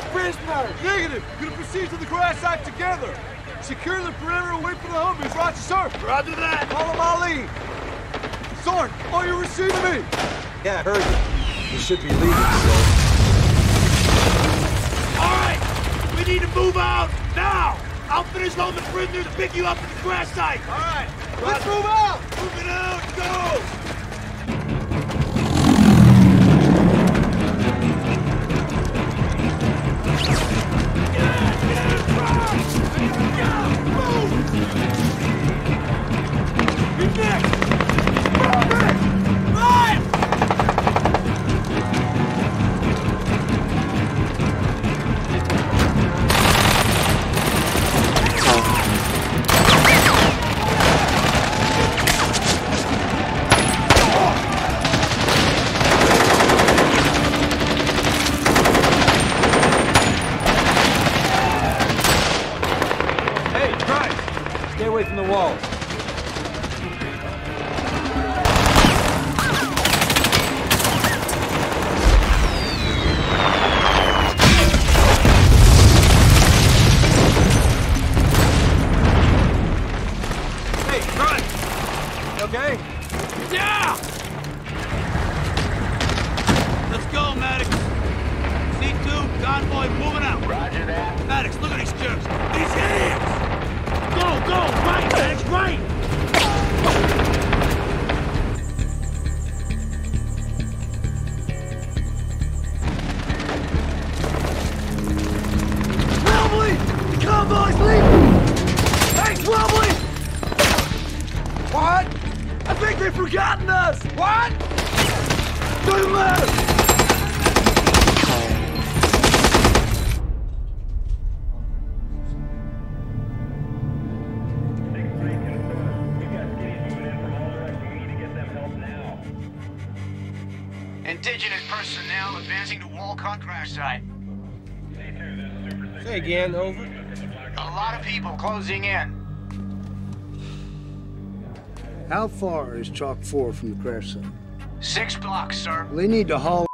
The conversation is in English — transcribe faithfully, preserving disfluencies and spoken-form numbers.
prisoners! Negative! Gonna proceed to the crash site together! Secure the perimeter and wait for the Humvees, roger, sir! Roger that! Call him Ali! Sorry, are you receiving me? Yeah, I heard you. You should be leaving, sir. All right! We need to move out, now! I'll finish loading the prisoners and pick you up at the crash site! All right! Let's move out! Moving out, go! Indigenous personnel advancing to Walcott crash site. Say again, over. A lot of people closing in. How far is Chalk four from the crash site? Six blocks, sir. Well, they need to haul